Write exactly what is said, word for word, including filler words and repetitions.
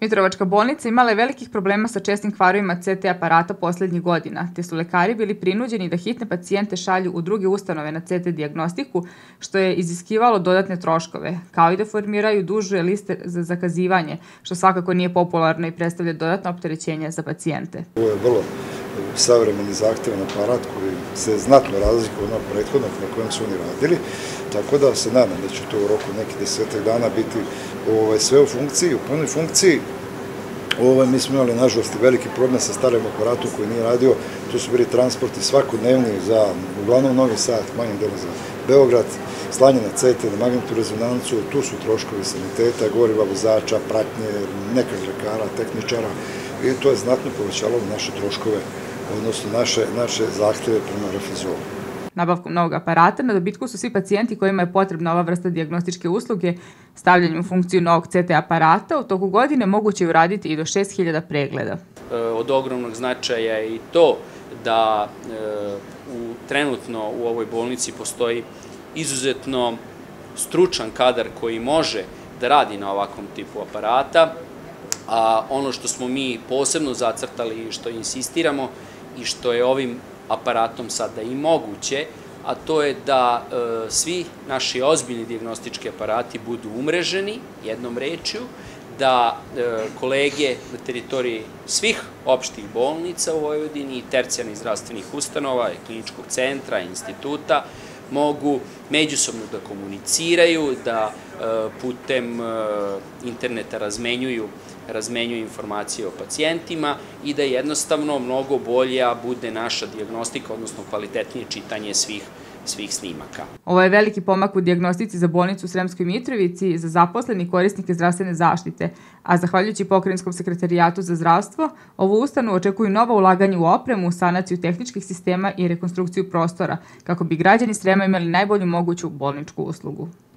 Mitrovačka bolnica imala je velikih problema sa čestim kvarovima C T aparata poslednjih godina, te su lekari bili prinuđeni da hitne pacijente šalju u druge ustanove na C T dijagnostiku, što je iziskivalo dodatne troškove, kao i da formiraju duže liste za zakazivanje, što svakako nije popularno i predstavlja dodatno opterećenje za pacijente. Ovo je vrlo savremeni zahtevan aparat koji se znatno razlikuje od onog prethodnog na kojem su oni radili, tako da se nadam da će to u roku nekih desetak dana biti sve u funkciji, u punoj funkciji. Mi smo imali, nažalost, veliki problem sa starim aparatom koji nije radio. Tu su bili transporti svakodnevni za, uglavnom, Novi Sad, manjim delom za Beograd, slanje na C T, na magnetnu rezonancu, tu su troškovi saniteta, goriva vozača, pratnje, nekog lekara, tehničara, i to je znatno povećalo naše troškove, odnosno naše zahteve prema refizolu. Nabavkom novog aparata na dobitku su svi pacijenti kojima je potrebna ova vrsta dijagnostičke usluge. Stavljanjem u funkciju novog C T aparata u toku godine moguće je uraditi i do šest hiljada pregleda. Od ogromnog značaja je i to da trenutno u ovoj bolnici postoji izuzetno stručan kadar koji može da radi na ovakvom tipu aparata, a ono što smo mi posebno zacrtali i što insistiramo i što je ovim aparatom sada i moguće, a to je da svi naši ozbiljni dijagnostički aparati budu umreženi, jednom rečju, da kolege na teritoriji svih opštih bolnica u Vojvodini i tercijarnih zdravstvenih ustanova, kliničkog centra, instituta, mogu međusobno da komuniciraju, da putem interneta razmenjuju razmenjuju informacije o pacijentima i da jednostavno mnogo bolja bude naša dijagnostika, odnosno kvalitetnije čitanje svih svih snimaka. Ovo je veliki pomak u dijagnostici za bolnicu u Sremskoj Mitrovici za zaposleni korisnike zdravstvene zaštite, a zahvaljujući Pokrajinskom sekretarijatu za zdravstvo, ovu ustanovu očekuju nova ulaganja u opremu, sanaciju tehničkih sistema i rekonstrukciju prostora, kako bi građani Srema imali najbolju moguću bolničku uslugu.